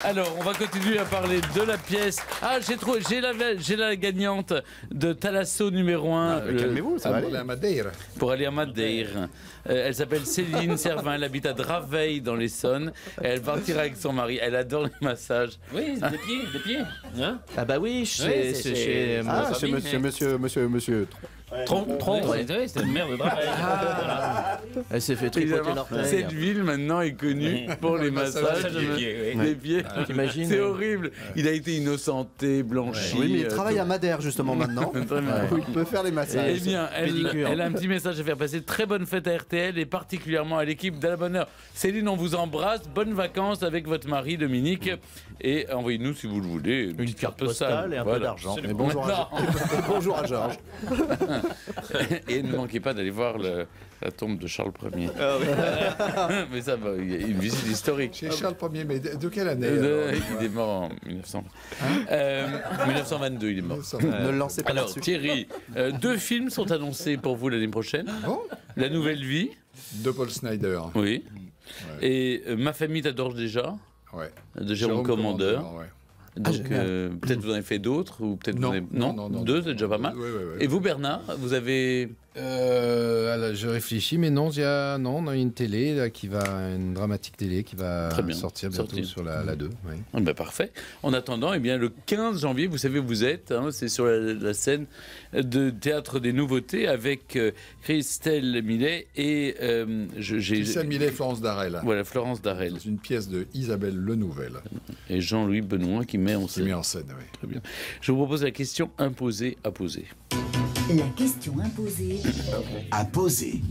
Alors, on va continuer à parler de la pièce. Ah, j'ai la gagnante de Thalasso numéro 1. Calmez-vous, ça va aller. Pour aller à Madère. Elle s'appelle Céline Servin, elle habite à Draveil dans l'Essonne. Et elle partira avec son mari. Elle adore les massages. Oui, des pieds. Hein Ah bah oui, c'est chez monsieur. Trompe. C'était le maire de Draveil. Elle s'est fait tripoter l'orteil. Cette ville maintenant est connue pour les massages des pieds. T'imagines? C'est horrible. Il a été innocenté, blanchi. Oui, mais il travaille à Madère justement maintenant. Où il peut faire les massages. Eh bien, elle a un petit message à faire passer. Très bonne fête à RTL et particulièrement à l'équipe d'À la bonne heure. Céline, on vous embrasse. Bonnes vacances avec votre mari Dominique. Et envoyez-nous, si vous le voulez, Une carte postale et un peu d'argent. Et bonjour bonjour à Georges. Et ne manquez pas d'aller voir la tombe de Charles Ier. Mais ça va, il y a une visite historique. Chez Charles Ier, mais de quelle année Il est mort en 1900. 1922, il est mort. Ne le lancez pas Alors, là-dessus. Thierry, 2 films sont annoncés pour vous l'année prochaine. Bon La Nouvelle Vie, De Paul Snyder. oui. Et Ma famille t'adore déjà, Ouais. de Jérôme Commandeur. Ouais. Donc, peut-être vous en avez fait d'autres, ou peut-être Non. vous avez... Non. 2, c'est déjà pas mal. Ouais. Et vous, Bernard, vous avez... Alors, je réfléchis, mais non, on a une télé là, une dramatique télé qui va Très bien. sortir bientôt sur la 2. Oui. Ah ben parfait. En attendant, eh bien, le 15 janvier, vous savez où vous êtes, hein, c'est sur la scène de Théâtre des Nouveautés avec Christelle Millet et... Christelle Millet et Florence Darel. Voilà, Florence Darel. C'est une pièce de Isabelle Lenouvel. Et Jean-Louis Benoît qui met en Qui scène. met en scène, oui. Très bien. Je vous propose la question imposée à poser. La question imposée. À poser.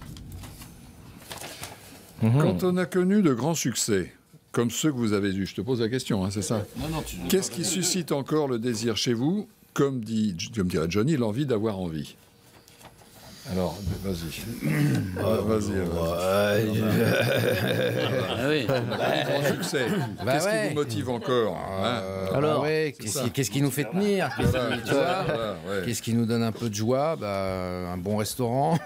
Quand on a connu de grands succès, comme ceux que vous avez eus, je te pose la question, hein, c'est ça? Qu'est-ce qui suscite encore le désir chez vous, comme dirait Johnny, l'envie d'avoir envie? Alors, vas-y. Vas-y. Ah oui. Grand succès. Qu'est-ce qui vous motive encore hein? Alors, qu'est-ce qui nous fait tenir? Tu vois, ouais. qu'est-ce qui nous donne un peu de joie? Un bon restaurant.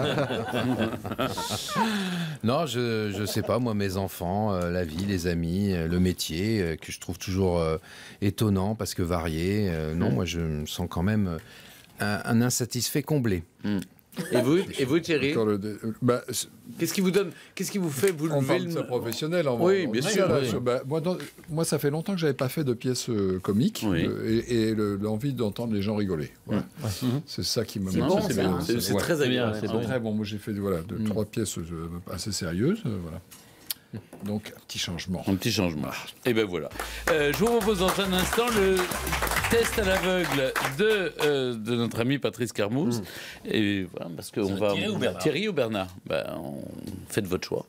Non, je sais pas, moi, mes enfants, la vie, les amis, le métier, que je trouve toujours étonnant parce que varié. Non, moi, je me sens quand même un insatisfait comblé. Et vous Thierry? Qu'est-ce qui vous donne, qu'est-ce qui vous fait vous On lever parle de ça professionnel. Oui, bien sûr. Moi, ça fait longtemps que j'avais pas fait de pièces comiques et l'envie d'entendre les gens rigoler. Voilà. C'est ça qui me bon, motive. c'est très agréable. C'est très bon. Moi, j'ai fait 3 pièces assez sérieuses. Voilà. Donc, un petit changement. Un petit changement. Et ben voilà. Je vous propose dans un instant le test à l'aveugle de notre ami Patrice Carmouze. Et voilà, parce qu'on va... Thierry ou Bernard? Faites votre choix.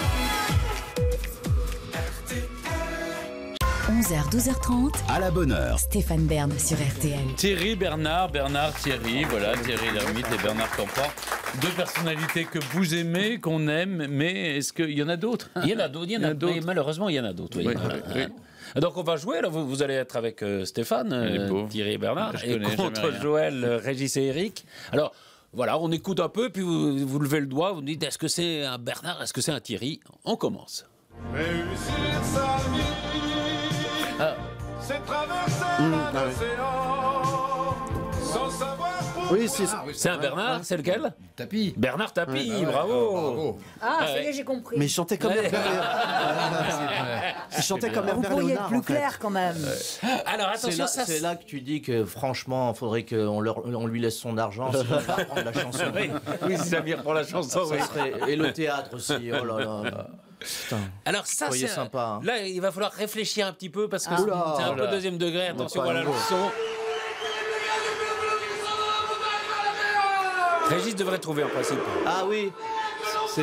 11h, 12h30. À la bonne heure. Stéphane Bern sur RTL. Thierry, Bernard, Thierry. Voilà, Thierry Lhermitte et Bernard Campan. 2 personnalités que vous aimez, qu'on aime, mais est-ce qu'il y en a d'autres? Il y en a d'autres. Mais malheureusement, il y en a d'autres. Oui. Donc on va jouer, alors vous allez être avec Stéphane, Thierry et Bernard, et contre Joël, Régis et Eric. Alors voilà, on écoute un peu, puis vous levez le doigt, vous me dites est-ce que c'est un Bernard, est-ce que c'est un Thierry? On commence. Réussir sa vie, c'est traverser l'océan sans savoir pourquoi. Oui, c'est un Bernard, c'est lequel? Tapie. Bernard Tapie, bravo. Ah, ça y est, j'ai compris. Mais il chantait comme Herbert Léonard. Il chantait comme Vous Herbert pourriez Léonard. être plus clair quand même. Alors attention, C'est là que tu dis que franchement, il faudrait qu'on lui laisse son argent s'il va reprendre la chanson. Oui, si Samir prend la chanson. Ça serait... Et le théâtre aussi, oh là là. Putain. Alors ça, c'est sympa. Hein. Là, il va falloir réfléchir un petit peu parce que c'est un peu deuxième degré. Attention, voilà le son. Régis devrait trouver en principe. Ah oui. C'est...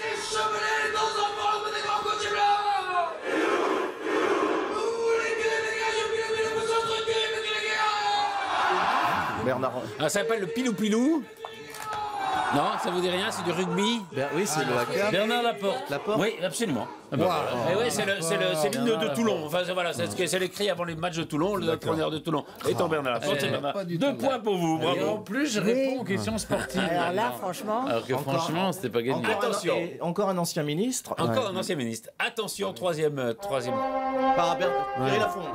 Bernard. Ah, ça s'appelle le pilou-pilou. Non, ça vous dit rien, c'est du rugby. Oui, c'est le haka. Bernard Laporte. Laporte. Oui, absolument. Ouais, c'est l'hymne de Toulon. Enfin, voilà, c'est l'écrit avant les matchs de Toulon, le entraîneur de Toulon. Étant Bernard. 2 points pour vous, bravo. Et en plus, je réponds aux questions sportives. Alors là, franchement. Alors que franchement, c'était pas gagné. Attention. Encore un ancien ministre. Encore un ancien ministre. Attention, troisième. Thierry Lafond.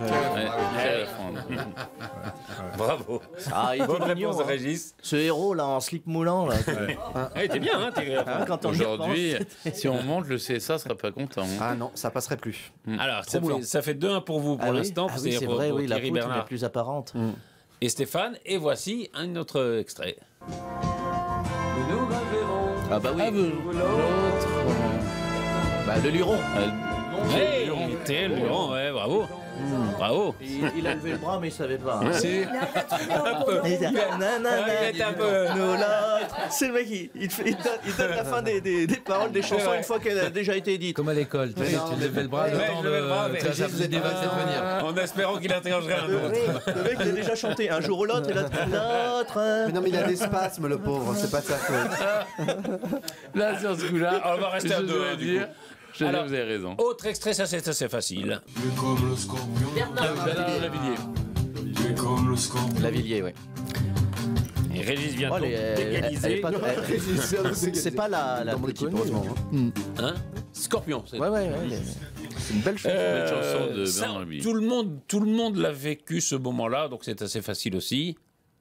Bravo. Ah, il Bonne était réponse de mignon, Régis. Ce héros là en slip moulant là. Il était bien, hein, Thierry Lafond. Quand on y Aujourd'hui, repense, si on monte, le CSA sera pas content. Ah non, ça passerait plus. Alors, ça fait 2-1 pour vous pour l'instant. Ah oui, c'est vrai, pour oui, la Thierry poutre est Bernard plus apparente. et Stéphane. Et voici un autre extrait. Ah bah oui. L'autre. Bah, le Luron. Hey, Thierry Luron, ouais, bravo. Bravo. Il a levé le bras mais il savait pas. Hein. C'est Il était un peu. C'est le mec, il donne la fin des paroles des chansons une fois qu'elle a déjà été dite. Comme à l'école, tu sais, tu levais le bras, le temps de... Ça faisait des vagues cette manière. En espérant qu'il interrogerait un autre. Le mec, il a déjà chanté un jour ou l'autre et l'autre. Mais non, mais il a des spasmes, le pauvre, c'est pas de sa faute. là, sur ce coup-là, On va rester à 2. vous avez raison. Autre extrait, ça c'est assez facile. Bernard Lavillier. Lavillier, oui. Et Régis vient Elle est d'égaliser. pas- C'est pas la plus connue. Hein Scorpion. C'est Ouais. C'est une belle chanson. Belle chanson de ça, Bernard Lavillier. tout le monde l'a vécu ce moment-là, donc c'est assez facile aussi.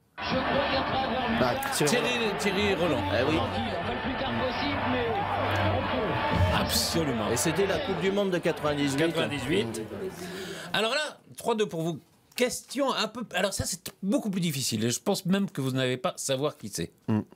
Thierry Roland. Eh oui. Absolument. Et c'était la Coupe du Monde de 98. 98. Alors là, 3-2 pour vous. Question un peu... Alors ça, c'est beaucoup plus difficile. Et je pense même que vous n'allez pas savoir qui c'est.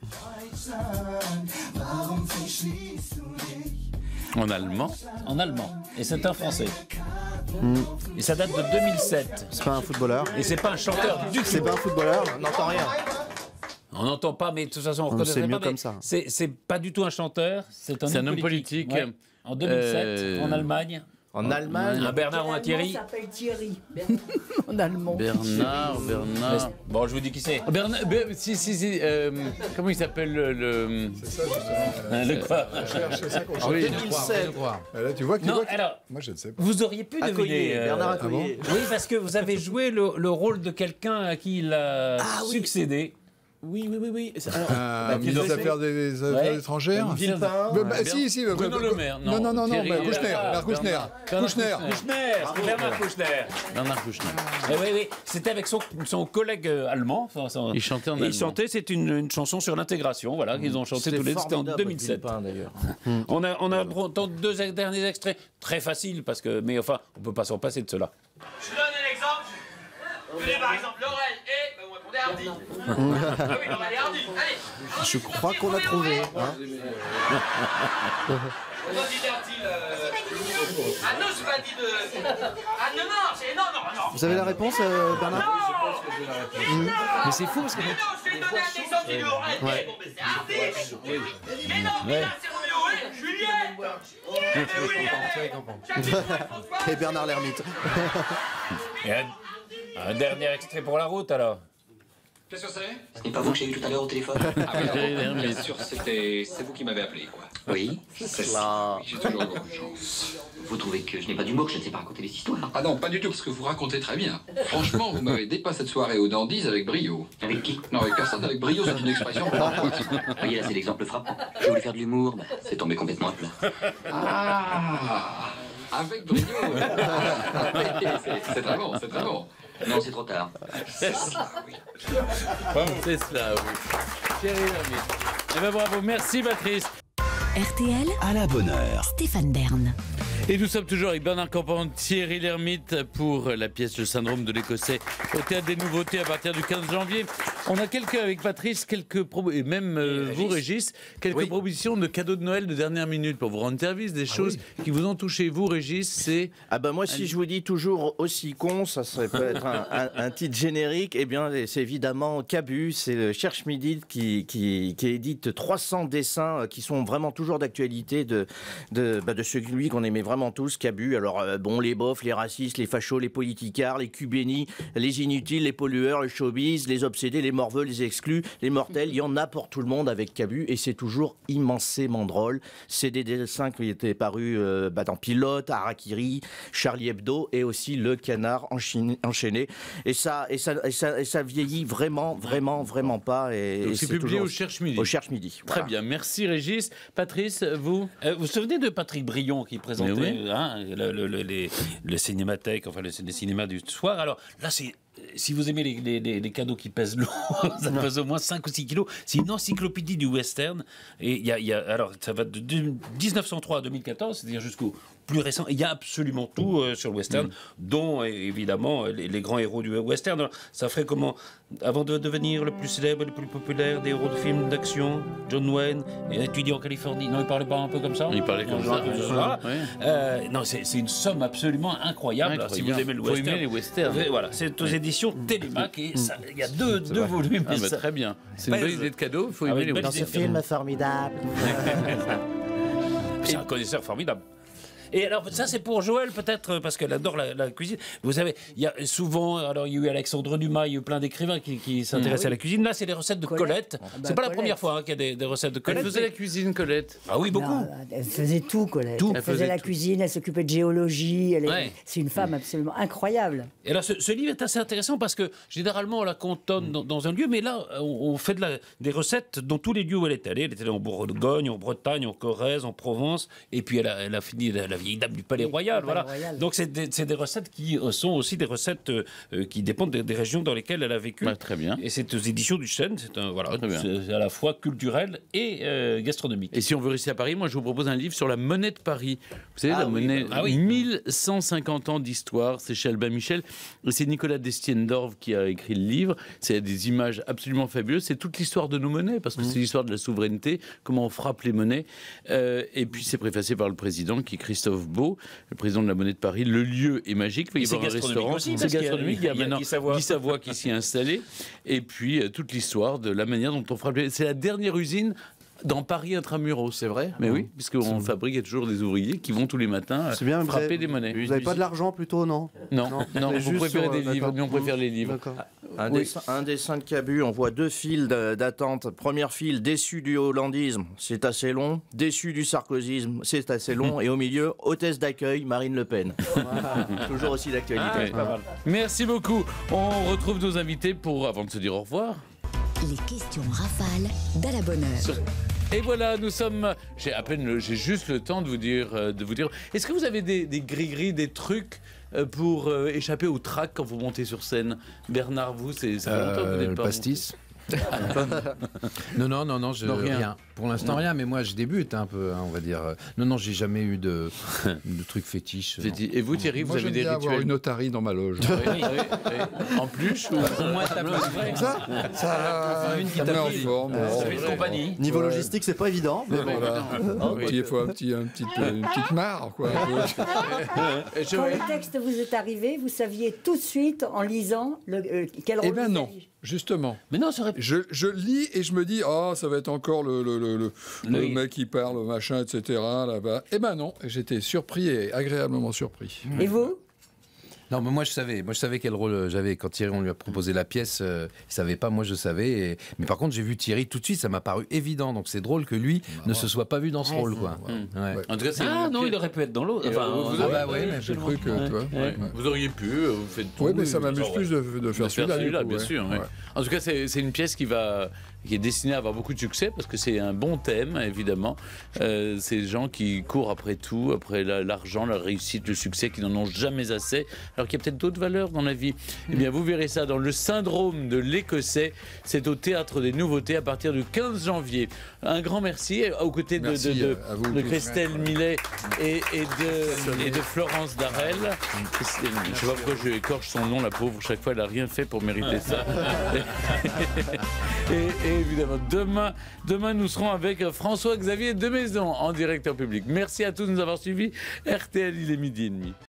En allemand. En allemand. Et c'est un Français. Et ça date de 2007. C'est pas un footballeur. Et c'est pas un chanteur du tout. C'est pas un footballeur. On n'entend rien. On n'entend pas, mais de toute façon, on reconnaît c'est pas. mieux Mais comme ça. C'est pas du tout un chanteur. C'est un homme politique. Ouais. En 2007, en Allemagne. En Allemagne. Un Bernard ou un Thierry. Il s'appelle Thierry. En allemand. Bernard. Bon, je vous dis qui c'est. Bernard, si. Comment il s'appelle le. C'est ça, justement. Le quoi C'est ça qu'on cherche. Oui. 2007. Là, tu vois Non, alors, moi, je ne sais pas. vous auriez pu Accoyer, deviner. Bernard Accoyer. Oui, parce que vous avez joué le rôle de quelqu'un à qui il a succédé. Oui. Ministre des Affaires des Affaires étrangères. Villepin. Si. Bruno Le Maire. Non, Kouchner. Bernard Kouchner. Oui. C'était avec son collègue allemand. Il chantait en allemand. Il chantait, c'est une chanson sur l'intégration, voilà, qu'ils ont chanté tous les deux. C'était en 2007. D'ailleurs. On a entendu 2 derniers extraits, très faciles, mais enfin, on peut pas s'en passer de cela. Je vous donne un exemple. Prenez par exemple Laurel et vous répondez Hardy. Ah oui, Laurel et Hardy. Allez. Je crois qu'on a trouvé. Hein. On dit Hardy. Ah non, je pas dit de. Ah non, c'est non. Vous avez la réponse, Bernard? Mais c'est fou parce que... Non, je vais donner un exemple de Laurel. Bon, mais c'est Hardy. Mais non, là, c'est Roméo et Juliette. Et Bernard l'ermite. Un dernier extrait pour la route, alors. Qu'est-ce que c'est? Ce n'est pas vous que j'ai eu tout à l'heure au téléphone? Ah oui, bien sûr, c'est vous qui m'avez appelé, quoi. Oui. C'est ça. J'ai toujours eu grande chance. Vous trouvez que je n'ai pas d'humour, que je ne sais pas raconter des histoires? Ah non, pas du tout, parce que vous racontez très bien. Franchement, vous m'avez dépassé cette soirée aux Dandies avec brio. Avec qui? Non, avec personne, avec brio, c'est une expression. Vous voyez, là, c'est l'exemple frappant. J'ai voulu faire de l'humour, c'est tombé complètement à plat. Ah, avec brio. C'est très bon, c'est très bon. Non, c'est trop tard. C'est cela, oui. C'est cela, oui. Thierry Lhermitte. Eh bien, bravo. Merci, Patrice. RTL, À la bonne heure. Stéphane Bern. Et nous sommes toujours avec Bernard Campan, Thierry Lhermitte pour la pièce Le syndrome de l'Écossais au Théâtre des Nouveautés à partir du 15 janvier. On a avec Patrice, et même vous, Régis, quelques propositions de cadeaux de Noël de dernière minute pour vous rendre service, des choses qui vous ont touché. Vous, Régis, c'est... Ah bah moi, si je vous dis toujours aussi con, ça serait peut-être un titre générique. Eh bien, c'est évidemment Cabu, c'est le Cherche Midi qui édite 300 dessins qui sont vraiment toujours d'actualité de celui qu'on aimait vraiment vraiment tous Cabu. Alors bon, les bofs, les racistes, les fachos, les politicards, les cubénis, les inutiles, les pollueurs, les showbiz, les obsédés, les morveux, les exclus, les mortels, il y en a pour tout le monde avec Cabu et c'est toujours immensément drôle. C'est des dessins qui étaient parus dans Pilote, Harakiri, Charlie Hebdo et aussi Le Canard enchaîné. Et ça vieillit vraiment pas. Et c'est publié au Cherche Midi. Au Cherche Midi. Très bien, merci Régis. Patrice, vous vous souvenez de Patrick Brion qui présentait le cinémathèque, enfin le cinéma du soir. Alors là, si vous aimez les cadeaux qui pèsent lourd, ça pèse au moins 5 ou 6 kilos. C'est une encyclopédie du western. Et alors, ça va de 1903 à 2014, c'est-à-dire jusqu'au plus récent. Il y a absolument tout sur le western, dont évidemment les grands héros du western. Alors, ça ferait comment, avant de devenir le plus célèbre, le plus populaire des héros de films d'action, John Wayne, étudié en Californie. Non, il parlait pas un peu comme ça. Il parlait comme ça. Non, c'est une somme absolument incroyable. Si vous aimez le western, aimer les westerns. Voilà, c'est aux éditions Télémac et il y a deux volumes. Très bien. C'est une bonne idée de cadeau. Il faut aimer les westerns. Dans ce film formidable. C'est un connaisseur formidable. Et alors, ça, c'est pour Joël, peut-être, parce qu'elle adore la cuisine. Vous savez, il y a souvent, alors, il y a eu Alexandre Dumas, il y a eu plein d'écrivains qui s'intéressaient à la cuisine. Là, c'est les recettes de Colette. C'est pas la première fois qu'il y a des recettes de Colette. Elle faisait la cuisine, Colette. Ah oui, beaucoup. Non, elle faisait tout, Colette. Elle faisait la cuisine, elle s'occupait de géologie. C'est une femme absolument incroyable. Et là, ce livre est assez intéressant parce que, généralement, on la cantonne dans un lieu, mais là, on fait des recettes dans tous les lieux où elle est allée. Elle était allée en Bourgogne, en Bretagne, en Corrèze, en Provence. Et puis, elle a fini la vieille dame du Palais Royal. Voilà. Donc, c'est des recettes qui sont aussi des recettes qui dépendent des régions dans lesquelles elle a vécu. Très bien. Et c'est aux éditions du Chêne. C'est à la fois culturel et gastronomique. Et si on veut rester à Paris, moi, je vous propose un livre sur la monnaie de Paris. Vous savez, la monnaie, 1150 ans d'histoire, c'est chez Albin Michel. Et c'est Nicolas Destienne-Dorve qui a écrit le livre. C'est des images absolument fabuleuses. C'est toute l'histoire de nos monnaies, parce que c'est l'histoire de la souveraineté, comment on frappe les monnaies. Et puis, c'est préfacé par le président, qui est Christophe Beau, le président de la monnaie de Paris. Le lieu est magique. Il va y avoir un restaurant. C'est gastronomique. Il y a maintenant Guy Savoie qui s'y est installé. Et puis, toute l'histoire de la manière dont on frappe les... C'est la dernière usine dans Paris intramuros, c'est vrai. Mais oui, puisqu'on fabrique toujours des ouvriers qui vont tous les matins frapper des monnaies. Vous n'avez pas de l'argent plutôt, non? Non, vous préférez des livres. Nous, on préfère les livres. Un dessin de Cabu, on voit 2 files d'attente. Première file, déçu du hollandisme, c'est assez long. Déçu du sarkozysme, c'est assez long. Et au milieu, hôtesse d'accueil, Marine Le Pen. Toujours aussi d'actualité. Merci beaucoup. On retrouve nos invités avant de se dire au revoir. Les questions rafales d'À la bonne heure. Et voilà, nous sommes. J'ai juste le temps de vous dire. Est-ce que vous avez des gris-gris, des trucs pour échapper au trac quand vous montez sur scène? Bernard, vous, ça fait longtemps que vous n'êtes pas. Le pastis. Non, rien. Pour l'instant, rien, mais moi je débute un peu, on va dire. Non, j'ai jamais eu de trucs fétiches. Et vous, Thierry, vous avez des rituels? Avoir une otarie dans ma loge. Oui. En plus ou au moins ça met en forme. Compagnie. Niveau logistique, c'est pas évident. Mais il faut une petite mare, quoi. Quand le texte vous est arrivé, vous saviez tout de suite en lisant quel rôle. Eh ben non. Justement. Mais non, je lis et je me dis, ça va être encore le mec qui parle, machin, etc. là-bas. Eh ben non, j'étais surpris et agréablement surpris. Et vous? Non, mais moi je savais quel rôle j'avais. Quand Thierry, on lui a proposé la pièce, il savait pas, moi je savais. Mais par contre, j'ai vu Thierry tout de suite, ça m'a paru évident. Donc c'est drôle que lui ne se soit pas vu dans ce rôle, quoi. En tout cas, il aurait pu être dans l'autre. J'ai cru que toi. Vous auriez pu, vous faites tout. Oui, mais ça m'amuse plus de faire celui-là. Bien sûr. En tout cas, c'est une pièce qui est destinée à avoir beaucoup de succès parce que c'est un bon thème, évidemment. C'est des gens qui courent après tout, après l'argent, la réussite, le succès, qui n'en ont jamais assez, alors qu'il y a peut-être d'autres valeurs dans la vie. Eh bien, vous verrez ça dans Le Syndrome de l'Écossais. C'est au Théâtre des Nouveautés à partir du 15 janvier. Un grand merci aux côtés de Christelle Millet et de Florence Darel. Je ne sais pas pourquoi je écorche son nom, la pauvre. Chaque fois, elle n'a rien fait pour mériter ça. Et évidemment, demain, nous serons avec François-Xavier Demaison en direct en public. Merci à tous de nous avoir suivis. RTL, il est 12h30.